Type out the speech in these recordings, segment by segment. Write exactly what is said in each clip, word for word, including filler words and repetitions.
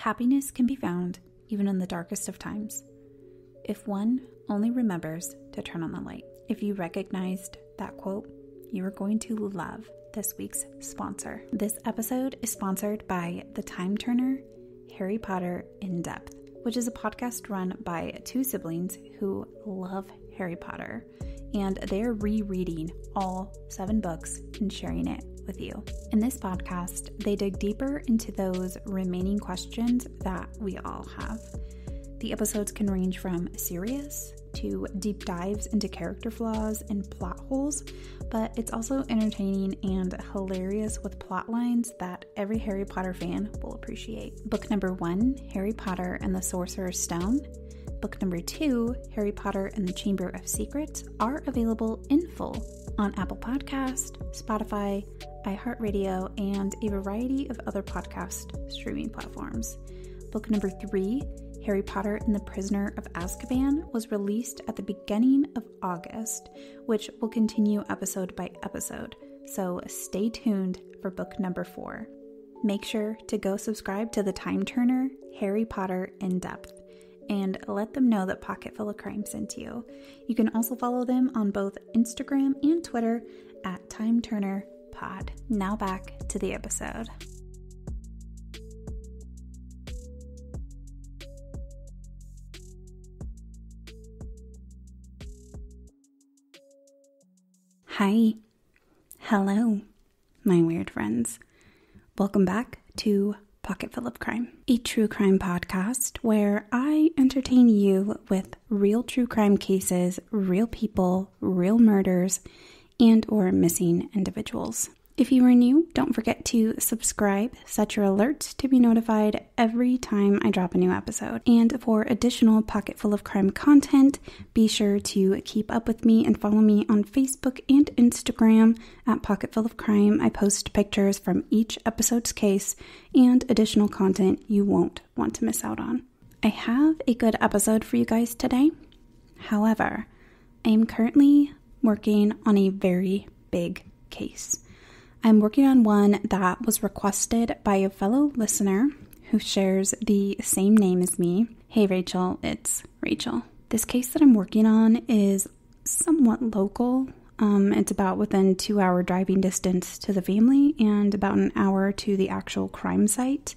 Happiness can be found even in the darkest of times, if one only remembers to turn on the light. If you recognized that quote, you are going to love this week's sponsor. This episode is sponsored by the Time Turner Harry Potter In Depth, which is a podcast run by two siblings who love Harry Potter, and they're rereading all seven books and sharing it with you. In this podcast, they dig deeper into those remaining questions that we all have. The episodes can range from serious to deep dives into character flaws and plot holes, but it's also entertaining and hilarious with plot lines that every Harry Potter fan will appreciate. Book number one, Harry Potter and the Sorcerer's Stone. Book number two, Harry Potter and the Chamber of Secrets, are available in full on Apple Podcast, Spotify, iHeartRadio, and a variety of other podcast streaming platforms. Book number three, Harry Potter and the Prisoner of Azkaban, was released at the beginning of August, which will continue episode by episode, so stay tuned for book number four. Make sure to go subscribe to the Time Turner Harry Potter In Depth and let them know that Pocketful of Crime sent you. You can also follow them on both Instagram and Twitter at Time Turner Pod. Now back to the episode. Hi. Hello, my weird friends. Welcome back to Pocketful of Crime, a true crime podcast where I entertain you with real true crime cases, real people, real murders, and or missing individuals. If you are new, don't forget to subscribe, set your alerts to be notified every time I drop a new episode. And for additional Pocketful of Crime content, be sure to keep up with me and follow me on Facebook and Instagram at Pocketful of Crime. I post pictures from each episode's case and additional content you won't want to miss out on. I have a good episode for you guys today. However, I am currently working on a very big case. I'm working on one that was requested by a fellow listener who shares the same name as me. Hey Rachel, it's Rachel. This case that I'm working on is somewhat local. Um, it's about within two hour driving distance to the family and about an hour to the actual crime site.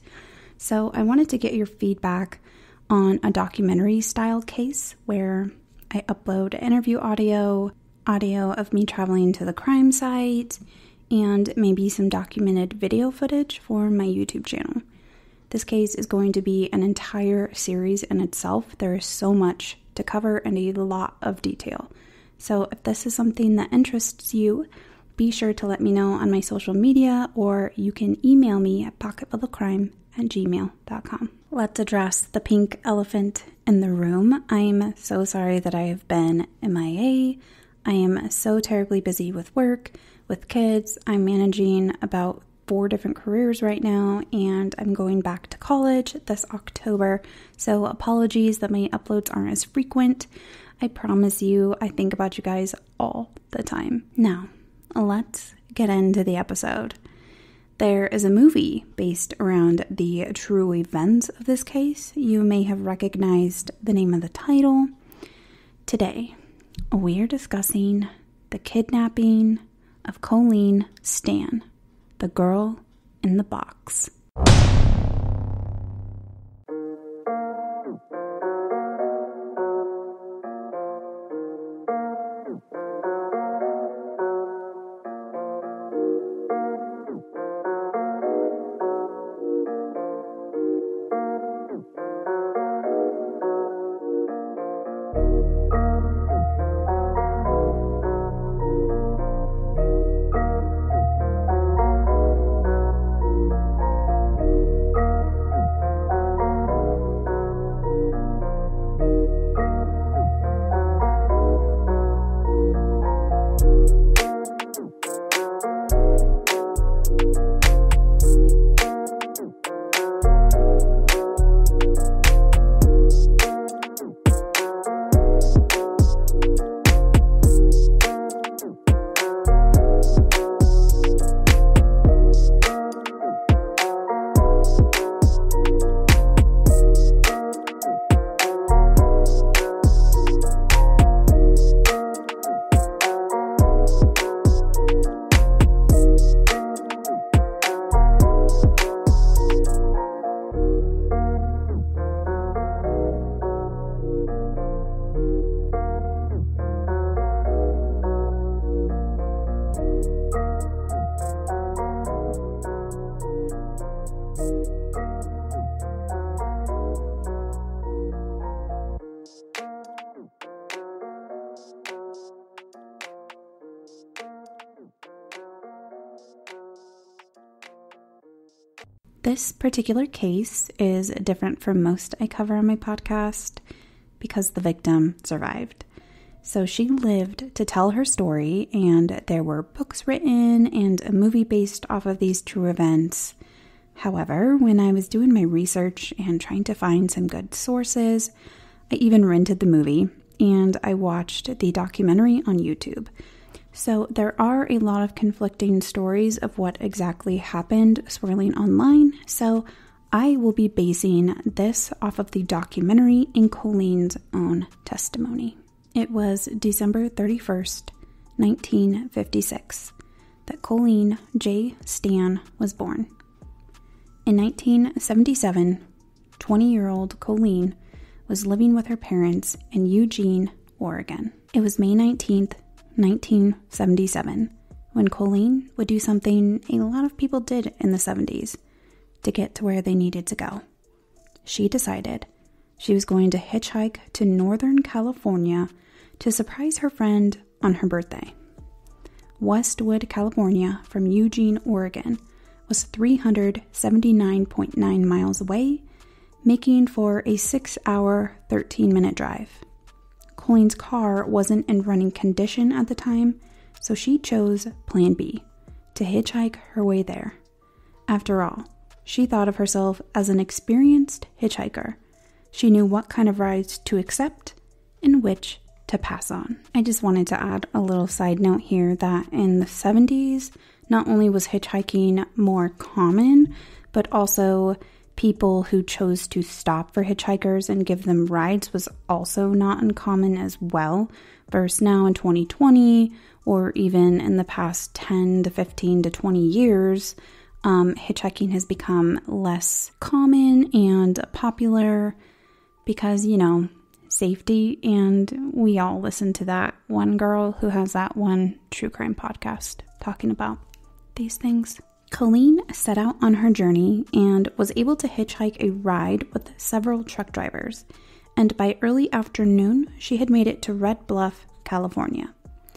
So I wanted to get your feedback on a documentary style case where I upload interview audio, audio of me traveling to the crime site, and maybe some documented video footage for my YouTube channel. This case is going to be an entire series in itself. There is so much to cover and a lot of detail. So if this is something that interests you, be sure to let me know on my social media, or you can email me at pocketfulofcrime at gmail dot com. Let's address the pink elephant in the room. I'm so sorry that I have been M I A. I am so terribly busy with work, with kids. I'm managing about four different careers right now, and I'm going back to college this October. So apologies that my uploads aren't as frequent. I promise you, I think about you guys all the time. Now, let's get into the episode. There is a movie based around the true events of this case. You may have recognized the name of the title. Today, we are discussing the kidnapping of Colleen Stan, the girl in the box. This particular case is different from most I cover on my podcast because the victim survived. So she lived to tell her story, and there were books written and a movie based off of these true events. However, when I was doing my research and trying to find some good sources, I even rented the movie and I watched the documentary on YouTube. So there are a lot of conflicting stories of what exactly happened swirling online, so I will be basing this off of the documentary and Colleen's own testimony. It was December thirty-first, nineteen fifty-six, that Colleen J. Stan was born. In nineteen seventy-seven, twenty-year-old Colleen was living with her parents in Eugene, Oregon. It was May nineteenth, nineteen seventy-seven, when Colleen would do something a lot of people did in the seventies to get to where they needed to go. She decided she was going to hitchhike to Northern California to surprise her friend on her birthday. Westwood, California, from Eugene, Oregon, was three hundred seventy-nine point nine miles away, making for a six-hour, thirteen-minute drive. Colleen's car wasn't in running condition at the time, so she chose Plan B, to hitchhike her way there. After all, she thought of herself as an experienced hitchhiker. She knew what kind of rides to accept and which to pass on. I just wanted to add a little side note here that in the seventies, not only was hitchhiking more common, but also people who chose to stop for hitchhikers and give them rides was also not uncommon as well, versus now in twenty twenty, or even in the past ten to fifteen to twenty years, um, hitchhiking has become less common and popular because, you know, safety, and we all listen to that one girl who has that one true crime podcast talking about these things. Colleen set out on her journey and was able to hitchhike a ride with several truck drivers, and by early afternoon, she had made it to Red Bluff, California.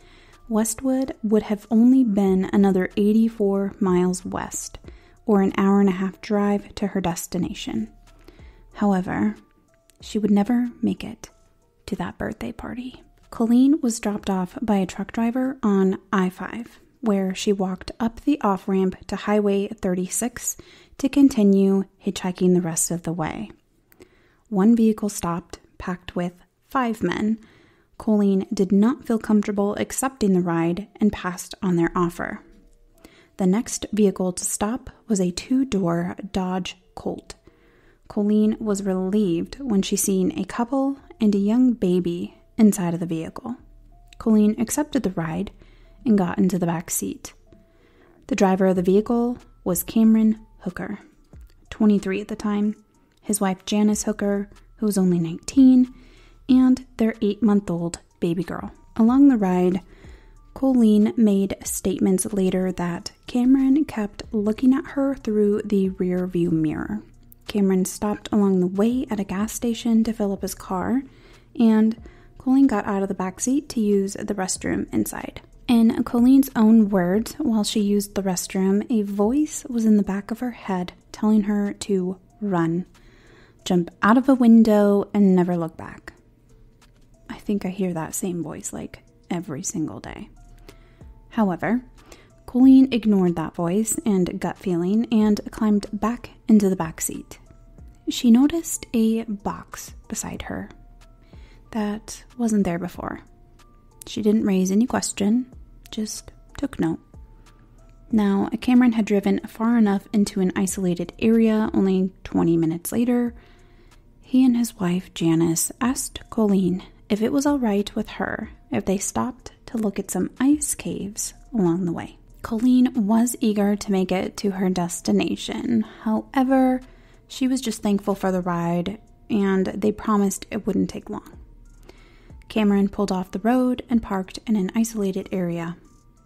Westwood would have only been another eighty-four miles west, or an hour and a half drive to her destination. However, she would never make it to that birthday party. Colleen was dropped off by a truck driver on I five, where she walked up the off-ramp to Highway thirty-six to continue hitchhiking the rest of the way. One vehicle stopped, packed with five men. Colleen did not feel comfortable accepting the ride and passed on their offer. The next vehicle to stop was a two-door Dodge Colt. Colleen was relieved when she seen a couple and a young baby inside of the vehicle. Colleen accepted the ride and got into the back seat. The driver of the vehicle was Cameron Hooker, twenty-three at the time, his wife Janice Hooker, who was only nineteen, and their eight-month-old baby girl. Along the ride, Colleen made statements later that Cameron kept looking at her through the rear view mirror. Cameron stopped along the way at a gas station to fill up his car, and Colleen got out of the back seat to use the restroom inside. In Colleen's own words, while she used the restroom, a voice was in the back of her head telling her to run, jump out of a window, and never look back. I think I hear that same voice like every single day. However, Colleen ignored that voice and gut feeling and climbed back into the back seat. She noticed a box beside her that wasn't there before. She didn't raise any question, just took note. Now, Cameron had driven far enough into an isolated area only twenty minutes later. He and his wife, Janice, asked Colleen if it was all right with her if they stopped to look at some ice caves along the way. Colleen was eager to make it to her destination. However, she was just thankful for the ride, and they promised it wouldn't take long. Cameron pulled off the road and parked in an isolated area.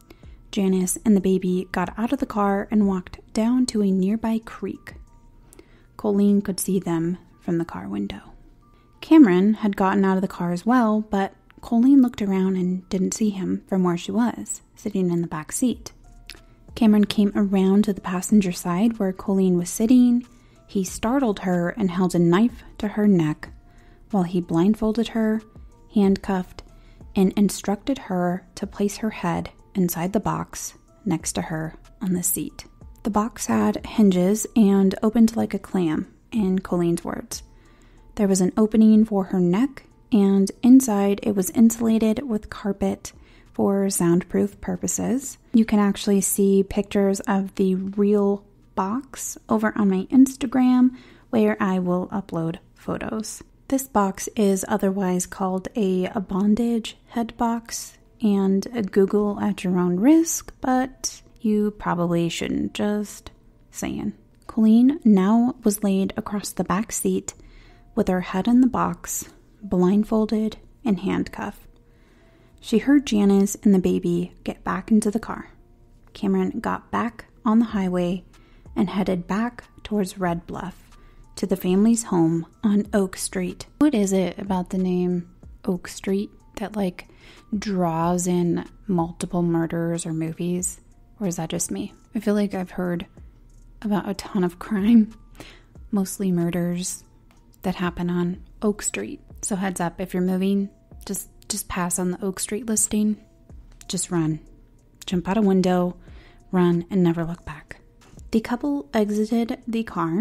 Janice and the baby got out of the car and walked down to a nearby creek. Colleen could see them from the car window. Cameron had gotten out of the car as well, but Colleen looked around and didn't see him from where she was, sitting in the back seat. Cameron came around to the passenger side where Colleen was sitting. He startled her and held a knife to her neck while he blindfolded her, handcuffed, and instructed her to place her head inside the box next to her on the seat. The box had hinges and opened like a clam, in Colleen's words. There was an opening for her neck, and inside it was insulated with carpet for soundproof purposes. You can actually see pictures of the real box over on my Instagram, where I will upload photos. This box is otherwise called a, a bondage head box, and a Google at your own risk, but you probably shouldn't, just saying. Colleen now was laid across the back seat with her head in the box, blindfolded and handcuffed. She heard Janice and the baby get back into the car. Cameron got back on the highway and headed back towards Red Bluff to the family's home on Oak Street. What is it about the name Oak Street that like draws in multiple murders or movies? Or is that just me? I feel like I've heard about a ton of crime, mostly murders, that happen on Oak Street. So heads up, if you're moving, just just pass on the Oak Street listing. Just run. Jump out a window, run, and never look back. The couple exited the car.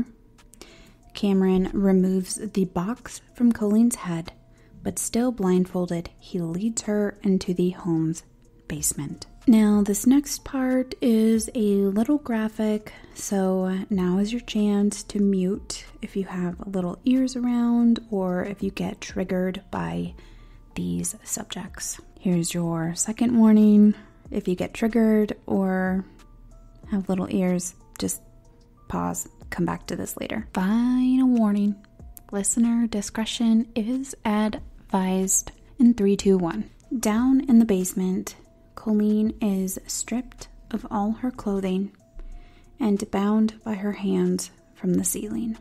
Cameron removes the box from Colleen's head, but still blindfolded, he leads her into the home's basement. Now, this next part is a little graphic, so now is your chance to mute if you have little ears around or if you get triggered by these subjects. Here's your second warning. If you get triggered or have little ears, just pause, come back to this later. Final warning. Listener discretion is advised. In three, two, one. Down in the basement, Colleen is stripped of all her clothing and bound by her hands from the ceiling.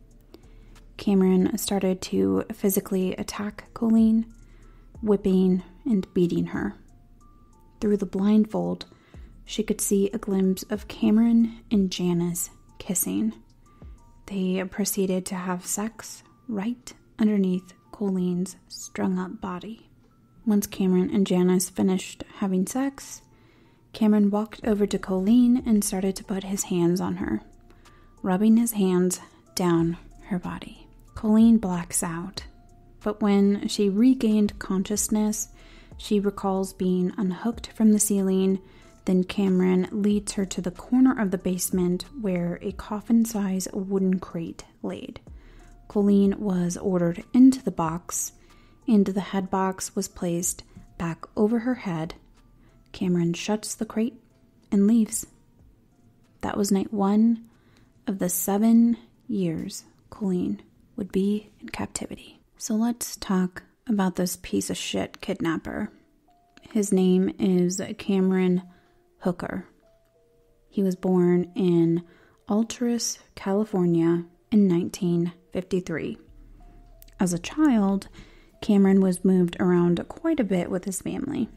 Cameron started to physically attack Colleen, whipping and beating her. Through the blindfold, she could see a glimpse of Cameron and Janice kissing. They proceeded to have sex right underneath Colleen's strung-up body. Once Cameron and Janice finished having sex, Cameron walked over to Colleen and started to put his hands on her, rubbing his hands down her body. Colleen blacks out, but when she regained consciousness, she recalls being unhooked from the ceiling. Then Cameron leads her to the corner of the basement where a coffin-size wooden crate laid. Colleen was ordered into the box, and the head box was placed back over her head. Cameron shuts the crate and leaves. That was night one of the seven years Colleen would be in captivity. So let's talk about this piece of shit kidnapper. His name is Cameron Hooker. He was born in Alturas, California in nineteen fifty-three. As a child, Cameron was moved around quite a bit with his family.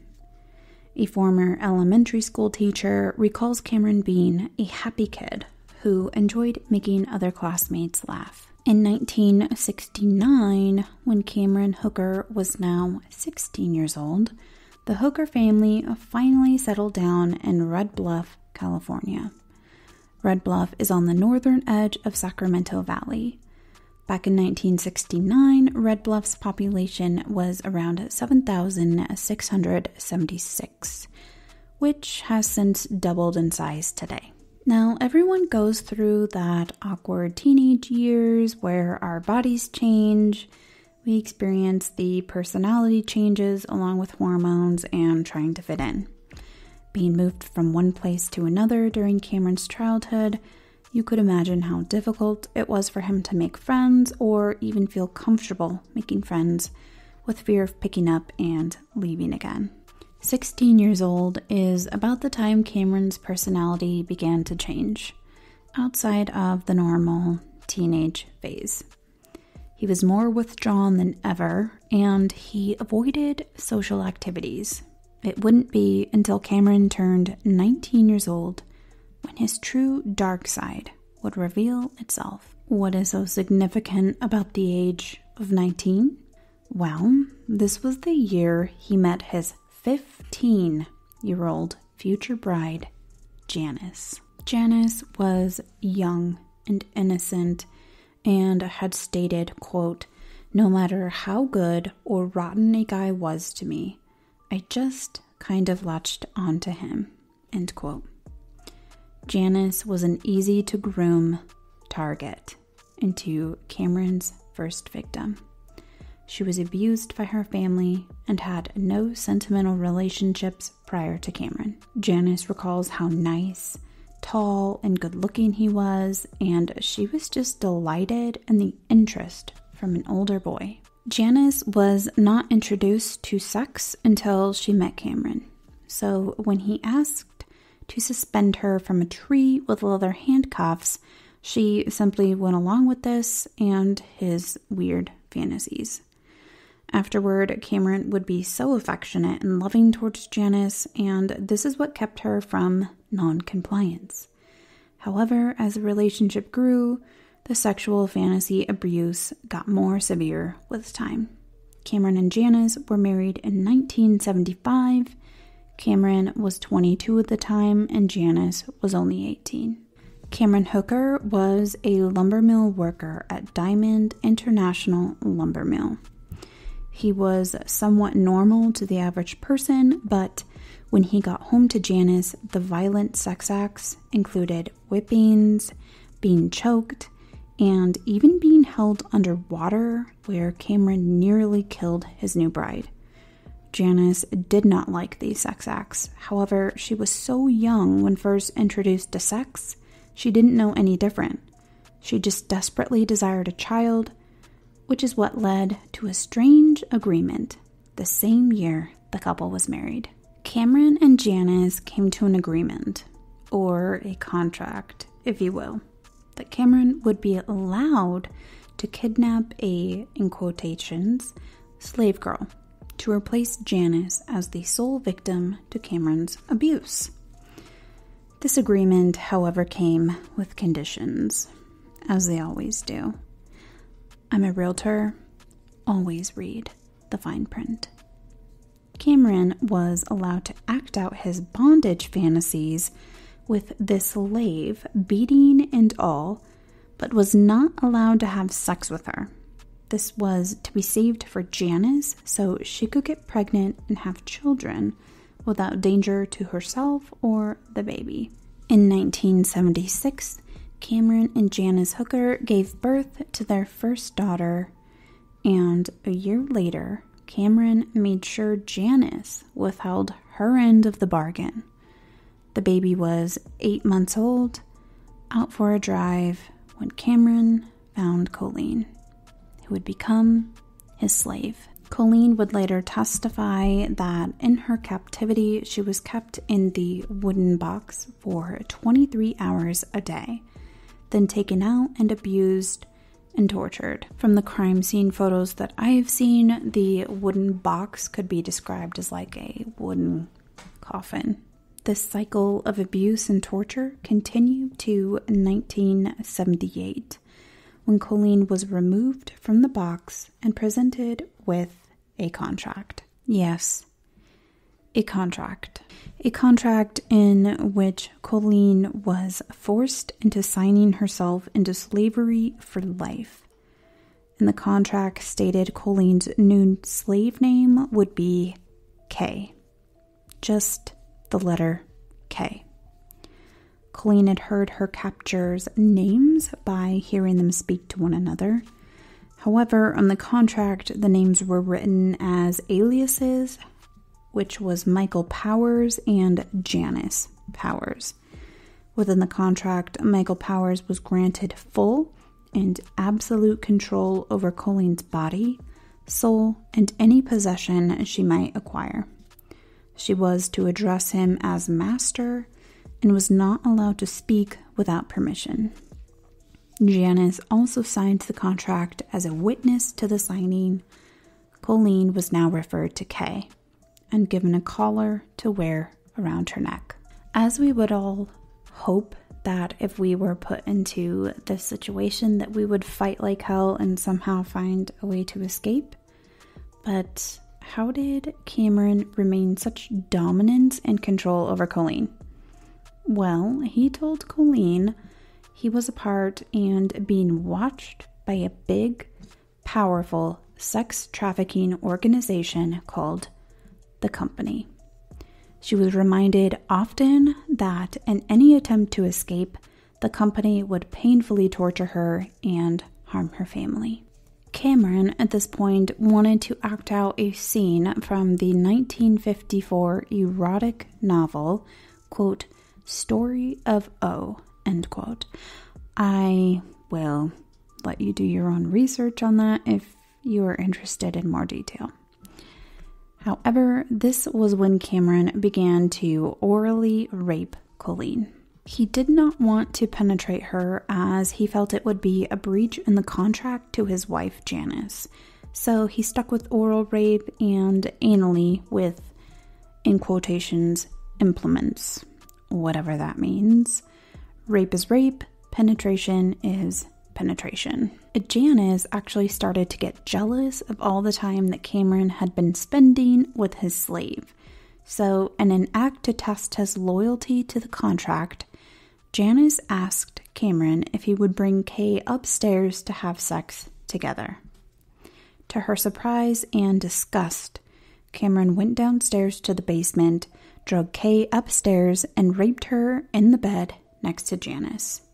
A former elementary school teacher recalls Cameron being a happy kid who enjoyed making other classmates laugh. In nineteen sixty-nine, when Cameron Hooker was now sixteen years old, the Hooker family finally settled down in Red Bluff, California. Red Bluff is on the northern edge of Sacramento Valley. Back in nineteen sixty-nine, Red Bluff's population was around seven thousand six hundred seventy-six, which has since doubled in size today. Now, everyone goes through that awkward teenage years where our bodies change. We experience the personality changes along with hormones and trying to fit in. Being moved from one place to another during Cameron's childhood, you could imagine how difficult it was for him to make friends or even feel comfortable making friends, with fear of picking up and leaving again. sixteen years old is about the time Cameron's personality began to change, outside of the normal teenage phase. He was more withdrawn than ever, and he avoided social activities. It wouldn't be until Cameron turned nineteen years old when his true dark side would reveal itself. What is so significant about the age of nineteen? Well, this was the year he met his fifteen-year-old future bride, Janice. Janice was young and innocent and had stated, quote, "No matter how good or rotten a guy was to me, I just kind of latched onto him," end quote. Janice was an easy-to-groom target into Cameron's first victim. She was abused by her family and had no sentimental relationships prior to Cameron. Janice recalls how nice, tall, and good-looking he was, and she was just delighted in the interest from an older boy. Janice was not introduced to sex until she met Cameron. So when he asked to suspend her from a tree with leather handcuffs, she simply went along with this and his weird fantasies. Afterward, Cameron would be so affectionate and loving towards Janice, and this is what kept her from non-compliance. However, as the relationship grew, the sexual fantasy abuse got more severe with time. Cameron and Janice were married in nineteen seventy-five. Cameron was twenty-two at the time, and Janice was only eighteen. Cameron Hooker was a lumber mill worker at Diamond International Lumber Mill. He was somewhat normal to the average person, but when he got home to Janice, the violent sex acts included whippings, being choked, and even being held underwater, where Cameron nearly killed his new bride. Janice did not like these sex acts. However, she was so young when first introduced to sex, she didn't know any different. She just desperately desired a child, which is what led to a strange agreement the same year the couple was married. Cameron and Janice came to an agreement, or a contract, if you will, that Cameron would be allowed to kidnap a, in quotations, slave girl to replace Janice as the sole victim to Cameron's abuse. This agreement, however, came with conditions, as they always do. I'm a realtor, always read the fine print. Cameron was allowed to act out his bondage fantasies with this slave, beating and all, but was not allowed to have sex with her. This was to be saved for Janice so she could get pregnant and have children without danger to herself or the baby. In nineteen seventy-six, Cameron and Janice Hooker gave birth to their first daughter, and a year later, Cameron made sure Janice withheld her end of the bargain. The baby was eight months old, out for a drive, when Cameron found Colleen, who would become his slave. Colleen would later testify that in her captivity, she was kept in the wooden box for twenty-three hours a day, then taken out and abused and tortured. From the crime scene photos that I have seen, the wooden box could be described as like a wooden coffin. This cycle of abuse and torture continued to nineteen seventy-eight, when Colleen was removed from the box and presented with a contract. Yes, a contract. A contract in which Colleen was forced into signing herself into slavery for life. And the contract stated Colleen's new slave name would be K. Just the letter K. Colleen had heard her captors' names by hearing them speak to one another. However, on the contract, the names were written as aliases, which was Michael Powers and Janice Powers. Within the contract, Michael Powers was granted full and absolute control over Colleen's body, soul, and any possession she might acquire. She was to address him as master and was not allowed to speak without permission. Janice also signed the contract as a witness to the signing. Colleen was now referred to Kay and given a collar to wear around her neck. As we would all hope that if we were put into this situation that we would fight like hell and somehow find a way to escape. But how did Cameron remain such dominance and control over Colleen? Well, he told Colleen he was a part and being watched by a big, powerful sex trafficking organization called the Company. She was reminded often that in any attempt to escape, the Company would painfully torture her and harm her family. Cameron, at this point, wanted to act out a scene from the nineteen fifty-four erotic novel, quote, Story of O, end quote. I will let you do your own research on that if you are interested in more detail. However, this was when Cameron began to orally rape Colleen. He did not want to penetrate her as he felt it would be a breach in the contract to his wife, Janice. So he stuck with oral rape and anally with, in quotations, implements, whatever that means. Rape is rape, penetration is penetration. Janice actually started to get jealous of all the time that Cameron had been spending with his slave. So, in an act to test his loyalty to the contract, Janice asked Cameron if he would bring Kay upstairs to have sex together. To her surprise and disgust, Cameron went downstairs to the basement, drug Kay upstairs, and raped her in the bed next to Janice.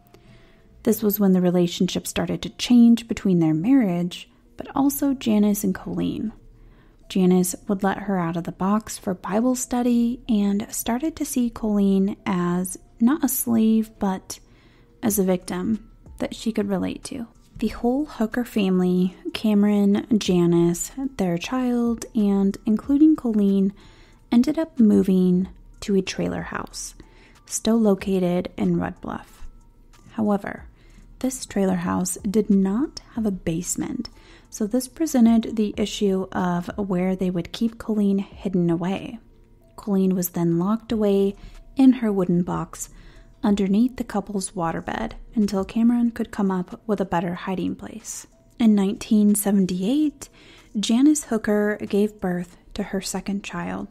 This was when the relationship started to change between their marriage, but also Janice and Colleen. Janice would let her out of the box for Bible study and started to see Colleen as not a slave, but as a victim that she could relate to. The whole Hooker family, Cameron, Janice, their child, and including Colleen, ended up moving to a trailer house, still located in Red Bluff. However, this trailer house did not have a basement, so this presented the issue of where they would keep Colleen hidden away. Colleen was then locked away in her wooden box underneath the couple's waterbed until Cameron could come up with a better hiding place. In nineteen seventy-eight, Janice Hooker gave birth to her second child,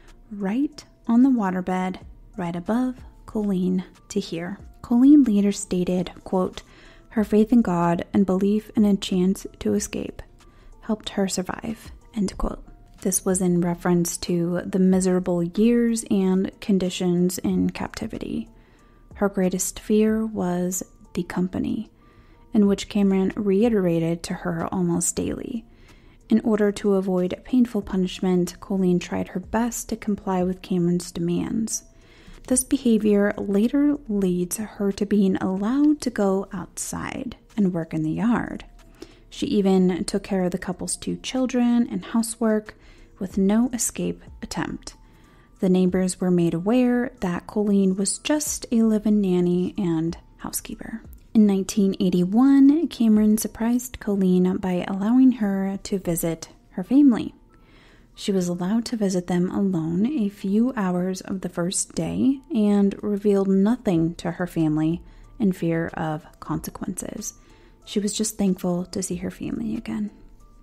right on the waterbed, right above Colleen to hear. Colleen later stated, quote, her faith in God and belief in a chance to escape helped her survive, end quote. This was in reference to the miserable years and conditions in captivity. Her greatest fear was the Company, in which Cameron reiterated to her almost daily. In order to avoid painful punishment, Colleen tried her best to comply with Cameron's demands. This behavior later leads her to being allowed to go outside and work in the yard. She even took care of the couple's two children and housework with no escape attempt. The neighbors were made aware that Colleen was just a live-in nanny and housekeeper. In nineteen eighty-one, Cameron surprised Colleen by allowing her to visit her family. She was allowed to visit them alone a few hours of the first day and revealed nothing to her family in fear of consequences. She was just thankful to see her family again.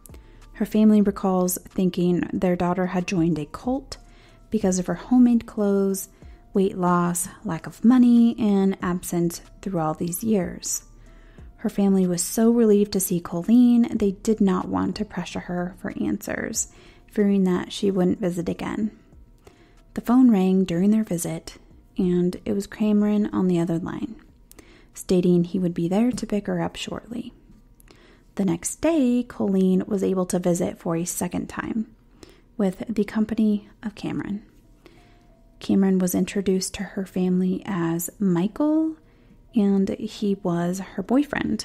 Her family recalls thinking their daughter had joined a cult because of her homemade clothes, weight loss, lack of money, and absence through all these years. Her family was so relieved to see Colleen, they did not want to pressure her for answers, fearing that she wouldn't visit again. The phone rang during their visit, and it was Cameron on the other line, stating he would be there to pick her up shortly. The next day, Colleen was able to visit for a second time, with the company of Cameron. Cameron was introduced to her family as Michael, and he was her boyfriend.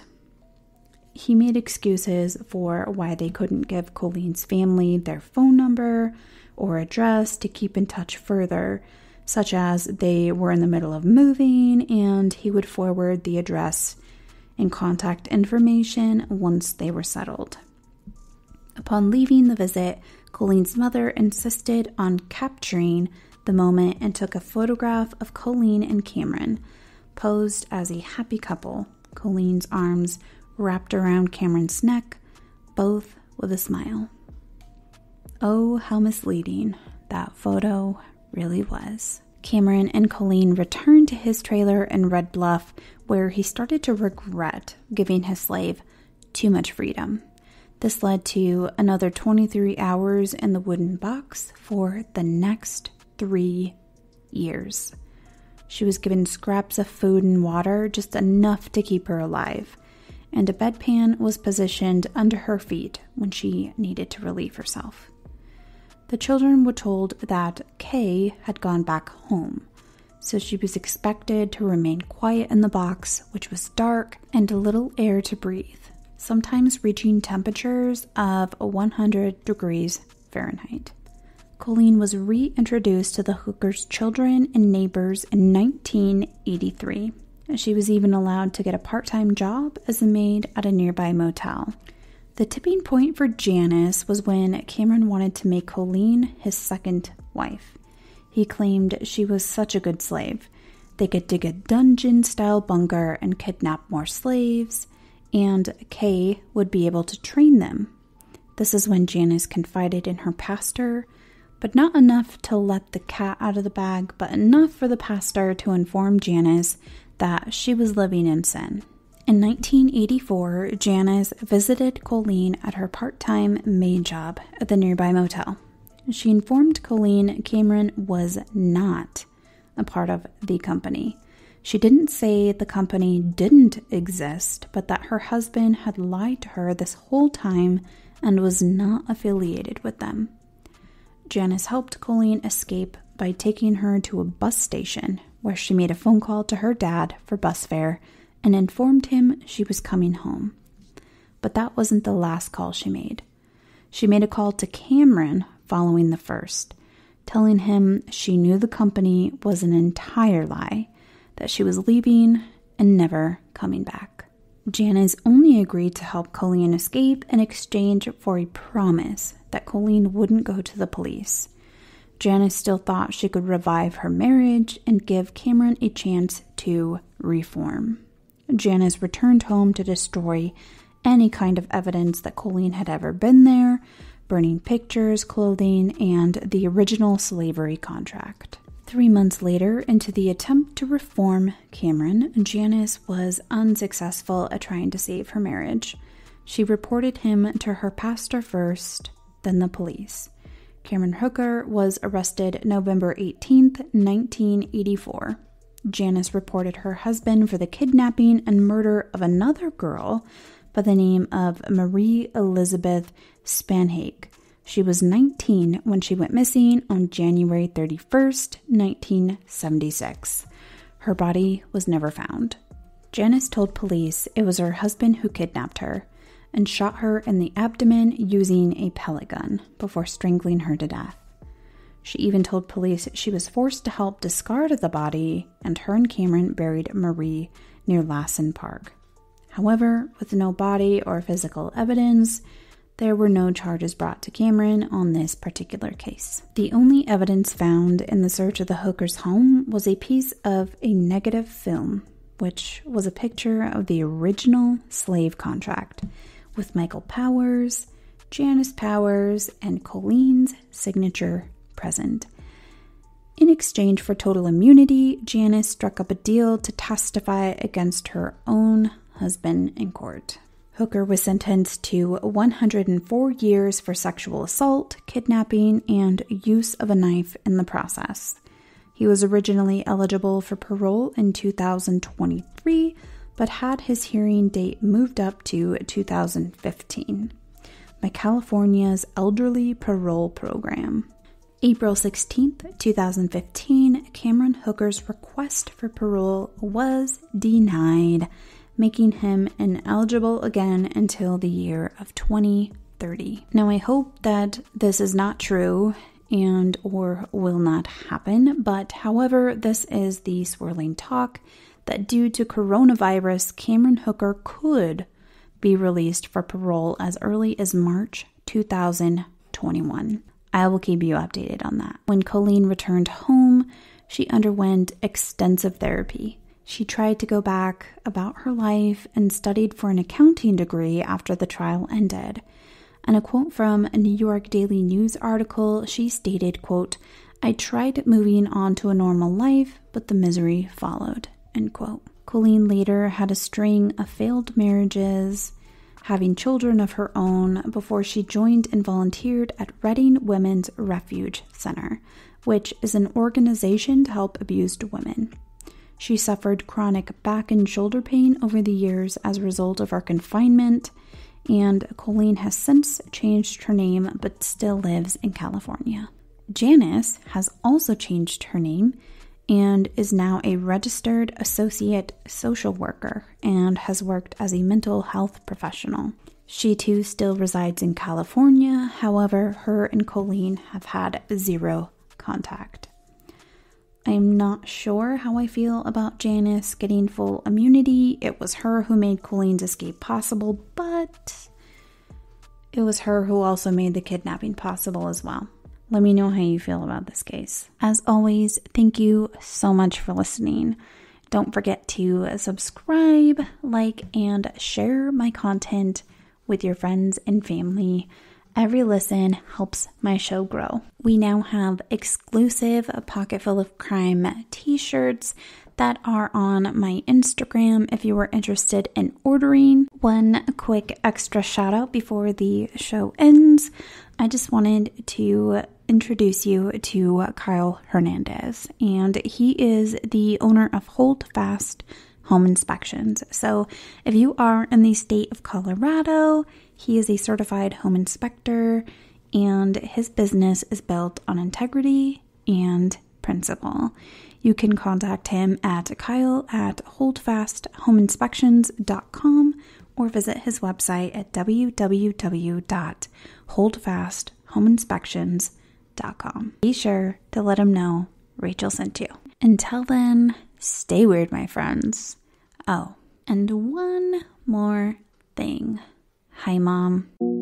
He made excuses for why they couldn't give Colleen's family their phone number or address to keep in touch further, such as they were in the middle of moving and he would forward the address and contact information once they were settled. Upon leaving the visit, Colleen's mother insisted on capturing the moment and took a photograph of Colleen and Cameron, posed as a happy couple, Colleen's arms wrapped around Cameron's neck, both with a smile. Oh, how misleading that photo really was. Cameron and Colleen returned to his trailer in Red Bluff, where he started to regret giving his slave too much freedom. This led to another twenty-three hours in the wooden box for the next three years. She was given scraps of food and water, just enough to keep her alive, and a bedpan was positioned under her feet when she needed to relieve herself. The children were told that Kay had gone back home, so she was expected to remain quiet in the box, which was dark and little air to breathe, sometimes reaching temperatures of one hundred degrees Fahrenheit. Colleen was reintroduced to the hooker's children and neighbors in nineteen eighty-three. She was even allowed to get a part-time job as a maid at a nearby motel. The tipping point for Janice was when Cameron wanted to make Colleen his second wife. He claimed she was such a good slave. They could dig a dungeon-style bunker and kidnap more slaves, and Kay would be able to train them. This is when Janice confided in her pastor, but not enough to let the cat out of the bag, but enough for the pastor to inform Janice that she was living in sin. In nineteen eighty-four, Janice visited Colleen at her part-time maid job at the nearby motel. She informed Colleen Cameron was not a part of the company. She didn't say the company didn't exist, but that her husband had lied to her this whole time and was not affiliated with them. Janice helped Colleen escape by taking her to a bus station, where she made a phone call to her dad for bus fare and informed him she was coming home. But that wasn't the last call she made. She made a call to Cameron following the first, telling him she knew the company was an entire lie, that she was leaving and never coming back. Janice only agreed to help Colleen escape in exchange for a promise that Colleen wouldn't go to the police. Janice still thought she could revive her marriage and give Cameron a chance to reform. Janice returned home to destroy any kind of evidence that Colleen had ever been there, burning pictures, clothing, and the original slavery contract. Three months later, into the attempt to reform Cameron, Janice was unsuccessful at trying to save her marriage. She reported him to her pastor first, then the police. Cameron Hooker was arrested November eighteenth, nineteen eighty-four. Janice reported her husband for the kidnapping and murder of another girl by the name of Marie Elizabeth Spanhake. She was nineteen when she went missing on January thirty-first, nineteen seventy-six. Her body was never found. Janice told police it was her husband who kidnapped her and shot her in the abdomen using a pellet gun before strangling her to death. She even told police she was forced to help discard the body, and her and Cameron buried Marie near Lassen Park. However, with no body or physical evidence, there were no charges brought to Cameron on this particular case. The only evidence found in the search of the Hooker's home was a piece of a negative film, which was a picture of the original slave contract with Michael Powers, Janice Powers, and Colleen's signature present. In exchange for total immunity, Janice struck up a deal to testify against her own husband in court. Hooker was sentenced to one hundred four years for sexual assault, kidnapping, and use of a knife in the process. He was originally eligible for parole in two thousand twenty-three, but had his hearing date moved up to two thousand fifteen by California's Elderly Parole Program. April sixteenth, two thousand fifteen, Cameron Hooker's request for parole was denied, making him ineligible again until the year of twenty thirty. Now, I hope that this is not true and or will not happen, but however, this is the swirling talk that due to coronavirus, Cameron Hooker could be released for parole as early as March two thousand twenty-one. I will keep you updated on that. When Colleen returned home, she underwent extensive therapy. She tried to go back about her life and studied for an accounting degree after the trial ended. In a quote from a New York Daily News article, she stated, quote, "I tried moving on to a normal life, but the misery followed," end quote. Colleen later had a string of failed marriages, having children of her own, before she joined and volunteered at Reading Women's Refuge Center, which is an organization to help abused women. She suffered chronic back and shoulder pain over the years as a result of her confinement, and Colleen has since changed her name but still lives in California. Janice has also changed her name and is now a registered associate social worker and has worked as a mental health professional. She too still resides in California. However, her and Colleen have had zero contact. I'm not sure how I feel about Janice getting full immunity. It was her who made Colleen's escape possible, but it was her who also made the kidnapping possible as well. Let me know how you feel about this case. As always, thank you so much for listening. Don't forget to subscribe, like, and share my content with your friends and family. Every listen helps my show grow. We now have exclusive Pocket Full of Crime t-shirts that are on my Instagram if you are interested in ordering. One quick extra shout out before the show ends. I just wanted to introduce you to Kyle Hernandez, and he is the owner of Hold Fast Home Inspections. So if you are in the state of Colorado, he is a certified home inspector, and his business is built on integrity and principle. You can contact him at Kyle at hold fast home inspections dot com or visit his website at w w w dot hold fast home inspections dot com. Be sure to let him know Rachel sent you. Until then, stay weird, my friends. Oh, and one more thing. Hi, Mom.